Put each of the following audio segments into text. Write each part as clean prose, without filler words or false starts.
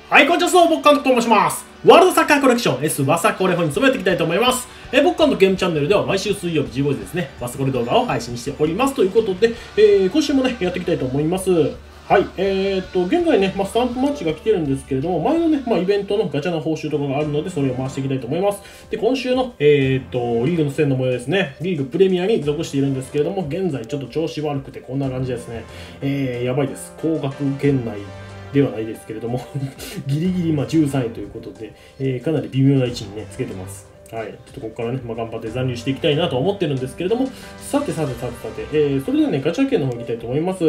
はい、こんにちは、僕監督と申します。ワールドサッカーコレクション S ワサコレ本に務めていきたいと思います。僕監督ゲームチャンネルでは毎週水曜日15時ですね、ワサコレ動画を配信しております。ということで、今週もね、やっていきたいと思います。はい、現在ね、スタンプマッチが来てるんですけれども、前のね、イベントのガチャの報酬とかがあるので、それを回していきたいと思います。で、今週の、リーグの戦の模様ですね、リーグプレミアに属しているんですけれども、現在ちょっと調子悪くてこんな感じですね。やばいです。降格圏内ではないですけれどもギリギリ13位ということで、かなり微妙な位置にねつけてます。はい、ちょっとここからね、頑張って残留していきたいなと思ってるんですけれども、さて、それではね、ガチャ券の方に行きたいと思います。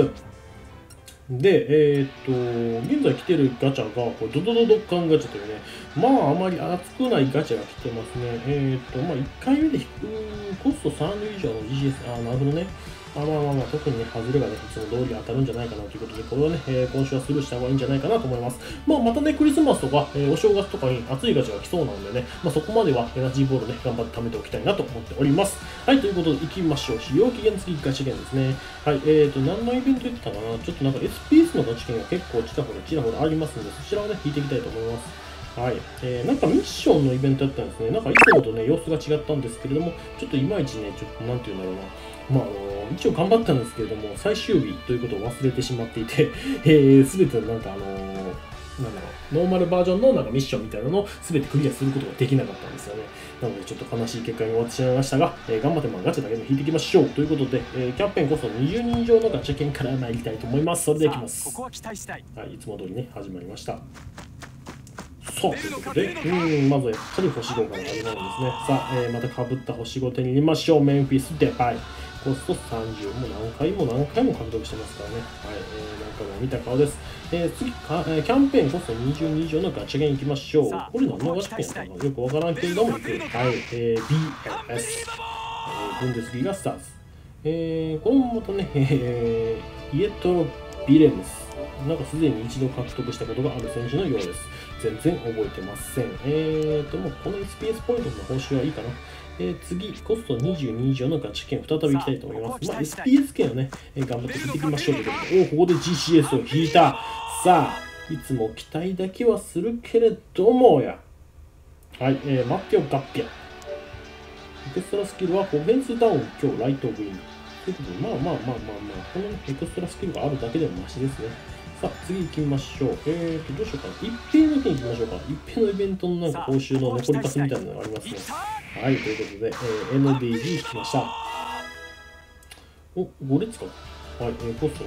で、現在来てるガチャが、これドドドドッカンガチャというね、あまり熱くないガチャが来てますね。1回目で引くコスト30以上の GCS、なるほどね。特にね、外れがね、いつも通り当たるんじゃないかなということで、これはね、今週はスルーした方がいいんじゃないかなと思います。またね、クリスマスとか、お正月とかに熱いガチャが来そうなのでね、そこまではエナジーボールね、頑張って貯めておきたいなと思っております。はい、ということで、行きましょう。使用期限付きガチャ券ですね。はい、何のイベント言ってたかな、ちょっとなんか SPS のガチャ券が結構ちらほらありますので、そちらをね、引いていきたいと思います。はい、なんかミッションのイベントやったんですね。なんかいつもとね、様子が違ったんですけれども、ちょっといまいちね、なんていうんだろうな。一応頑張ったんですけれども、最終日ということを忘れてしまっていて、すべてなんかノーマルバージョンのなんかミッションみたいなのを全てクリアすることができなかったんですよね。なのでちょっと悲しい結果に終わってしまいましたが、頑張ってガチャだけでも引いていきましょうということで、キャンペーンこそ20人以上のガチャ券から参りたいと思います。それではいきます。ここは期待したい。はい、いつも通りね、始まりました。そうということで、まずはやっぱり星5から始まるんですね。さあ、またかぶった星5手に入れましょう。メンフィスデパイ。コスト30。もう何回も獲得してますからね。はい、何回も見た顔です。次キャンペーンコスト20人以上のガチャ券いきましょう。これ何のガチャ券なのかよくわからんけれども、いく。はい、BLS。ブンデスリーガスターズ。これもまたね、イエトロビレムス。なんかすでに一度獲得したことがある選手のようです。全然覚えてません。もうこの SPS ポイントの報酬はいいかな。次、コスト22以上のガチ券、再び行きたいと思います。SPS 券をね、頑張って引いていきましょうということで、ここで GCS を引いた。さあ、いつも期待だけはするけれどもや。はい、マッテオ・ガッピャ。エクストラスキルはオフェンスダウン、今日ライトウィン。ということで、このエクストラスキルがあるだけでもマシですね。さあ、次行きましょう。どうしようかな。一平の件行きましょうか。一平のイベントのなんか報酬の残り方みたいなのがありますね。はい、ということで、NDG 引きました。お、5列か。はい、コスト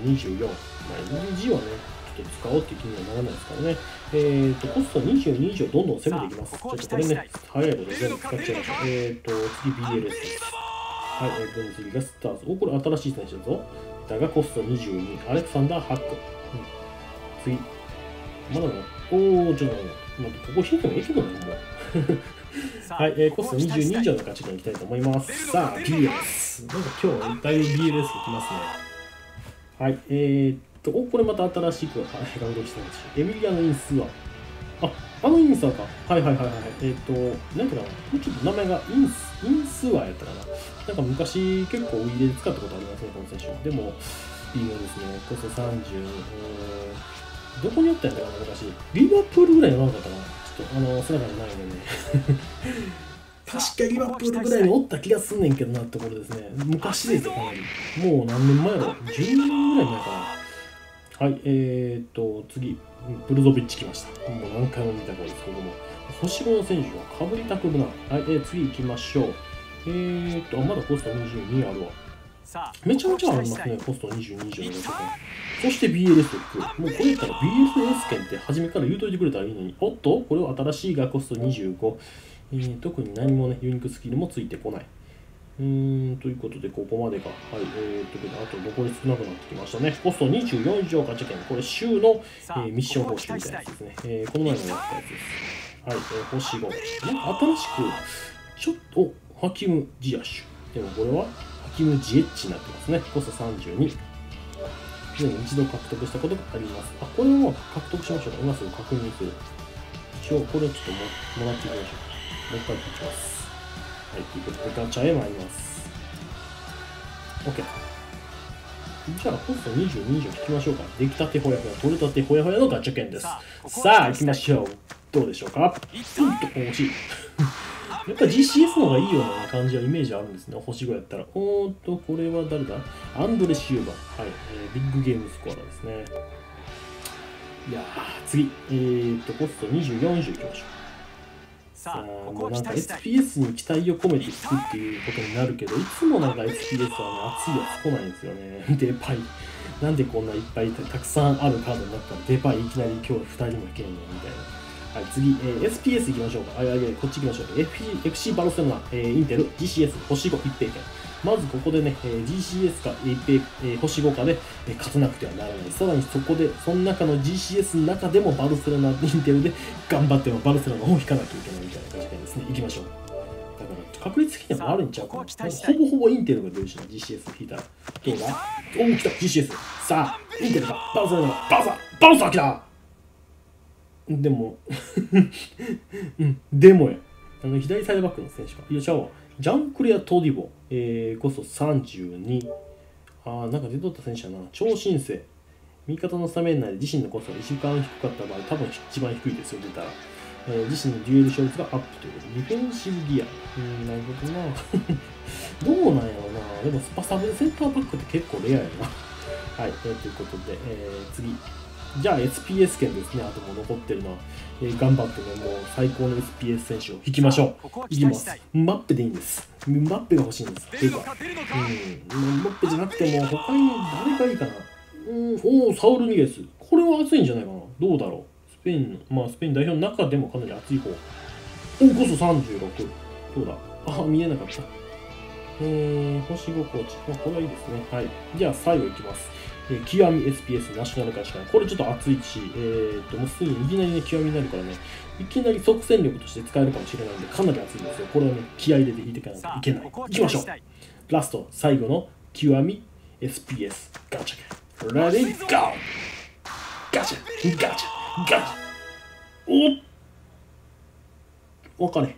24。NDG はね、ちょっと使おうっていう気にはならないですからね。コスト22以上どんどん攻めていきます。ちょっとこれね、早いことで全部使っちゃいました。次 BLS です。はい、ブンデスリーガスターズ。お、これ新しい選手だぞ。だがコスト22。アレクサンダー・ハック。次。まだね。ちょっとここ引いてもいいけどね、もう。はい、コスト22以上のガチャに行きたいと思います。さあ、BLS。なんか今日はだいぶ BLS いきますね。はい、これまた新しく獲得したんですよ。エミリアのインスワ。あのインスワか。はい。なんかな、もうちょっと名前がインスワやったかな。なんか昔結構ウィーで使ったことありますね、この選手。でも、微妙ですね。コスト30。どこにおったんやったかな、昔。リバプールぐらいの長かったかな。ちょっと、姿がないんでね。確かリバプールぐらいにおった気がすんねんけどなってところですね。昔ですよ、かなり。もう何年前だろう。10年ぐらい前かな。はい、次、ブルゾビッチ来ました。もう何回も見たことですけども。星5の選手はかぶりたくな。はい、次行きましょう。まだコスト22あるわ。めちゃめちゃありますね、コスト22以上のガチャ券。そして BLS を引く。もうこれやったら BLS 券って初めから言うといてくれたらいいのに。おっとこれは新しいがコスト25。特に何もね、ユニークスキルもついてこない。ということで、ここまでか。はい、あと残り少なくなってきましたね。コスト24以上ガチャ券。これ週の、ミッション方式みたいなやつですね。この前もやったやつです。はい、星5。なんか新しく、ちょっと、ハキム・ジアシュ。でもこれは、ハキム・ジエッチになってますね。コスト32。すでに一度獲得したことがあります。これは獲得しましょうか。今すぐ確認する。一応、これをちょっともらっていきましょう。もう一回いきます。はい、ということでガチャへ参ります。OK。 じゃあ、コスト22以上引きましょうか。出来たてほやほや、取れたてほやほやのガチャ券です。さあ、行きましょう。どうでしょうか。惜しい。やっぱ GCS の方がいいような感じはイメージあるんですね。星5やったら。これは誰だ？アンドレ・シューバー。はい。ビッグゲームスコアラですね。いやー、次。コスト24以上いきましょう。さあ、もうなんか SPS に期待を込めていくっていうことになるけど、いつもなんか SPS はね、熱いやつ来ないんですよね。デパイ。なんでこんないっぱいたくさんあるカードになったら、デパイいきなり今日2人もいけんのみたいな。はい、次、SPS いきましょうか。こっち行きましょう。FC バルセロナ、インテル、GCS、星5、一平券。まずここでね、GCS か一平、星5かで、勝たなくてはならない。さらにその中の GCS の中でもバルセロナ、インテルで頑張ってもバルセロナを引かなきゃいけないみたいな感じですね。行きましょう。だから確率的には悪いんちゃうかな。ほぼほぼインテルが出るしな、GCS 引いたら。どうだ？来た、GCS。さあ、インテルか、バルセロナか、バルサ来た！でもでもや。左サイドバックの選手か。いや、ちゃうわ。ジャンクレア・トディボ、コスト32。なんか出とった選手やな。超新星。味方のスタメン内で自身のコストが一番低かった場合、多分一番低いですよ、出たら。自身のデュエル勝率がアップということで、ディフェンシブギア。なるほどな。どうなんやろうな。でも、スパサブでセンターバックって結構レアやな。はい、ということで、次。じゃあ SPS 圏ですね。あともう残ってるのは、頑張ってね、もう最高の SPS 選手を引きましょう。いきます。マッペでいいんです。マッペが欲しいんです。ていうか、マッペじゃなくても他に誰がいいかな。サウル・ニゲス。これは熱いんじゃないかな。どうだろう。スペイン代表の中でもかなり熱い方。コスト36。どうだ。見えなかった。星5コーチ。これはいいですね。はい。じゃあ最後いきます。極み SPS ナショナルガチャ。これちょっと熱いし、もうすぐにいきなりね、極みになるからね、いきなり即戦力として使えるかもしれないんで、かなり熱いんですよ。これはね、気合い入れて引いていかないといけない。いきましょう。ラスト、最後の極み SPS ガチャ。レディーゴー！ガチャガチャガチャ分かれ。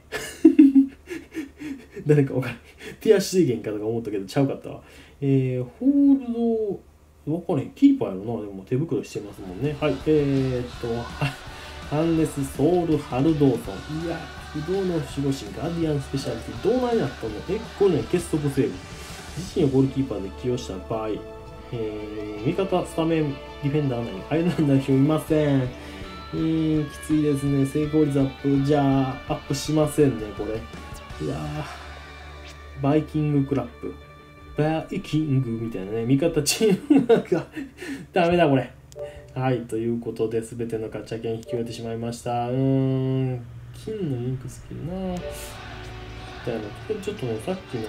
誰か分かれ。手足水源かとか思ったけど、ちゃうかったわ。ホールド、分かれへん。キーパーやろな。でも手袋してますもんね。はい。ハンネス・ソウル・ハルドーソン。いや、不動の守護神、ガーディアン・スペシャリティ。どうなんやったの？これね、結束セーブ。自身をゴールキーパーで起用した場合、味方、スタメン、ディフェンダー内にアイルランド代表いません。きついですね。成功率アップ。じゃあ、アップしませんね、これ。いやー、バイキングクラップ。バイキングみたいなね、味方チームがダメだこれ。はい、ということで、すべてのガチャ券引き終えてしまいました。金のインクスキルな。ちょっとね、さっきの、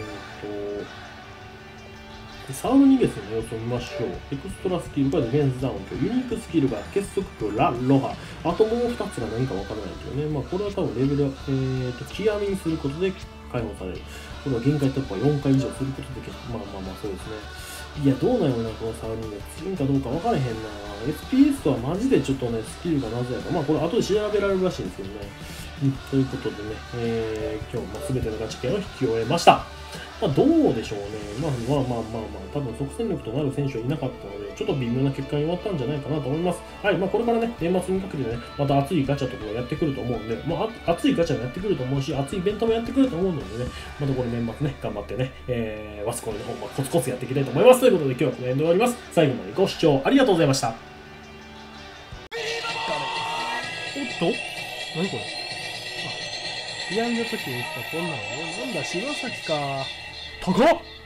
サウル・ニゲスの様子を見ましょう。エクストラスキルがディフェンスダウンと、ユニークスキルが結束とラ・ロハ。あともう2つが何かわからないけどね。まあ、これは多分レベル、極みにすることで解放される。これは限界突破4回以上することで、まあそうですね。いや、どうなんやろな、このサウル・ニゲス。強いんかどうかわからへんな。SPS とはマジでちょっとね、スキルがなぜやか。まあ、これ後で調べられるらしいんですけどね。ということでね、今日も全てのガチャ券を引き終えました。まあ、どうでしょうね。まあ、多分即戦力となる選手はいなかったので、ちょっと微妙な結果に終わったんじゃないかなと思います。はい、まあ、これからね、年末にかけてね、また熱いガチャとかやってくると思うんで、まあ、熱いガチャもやってくると思うし、熱いイベントもやってくると思うのでね、またこれ年末ね、頑張ってね、ワスコイの方もコツコツやっていきたいと思います。ということで、今日はこの辺で終わります。最後までご視聴ありがとうございました。おっと何これ試合の時にさ、こんなのなんだ、柴崎か。高っ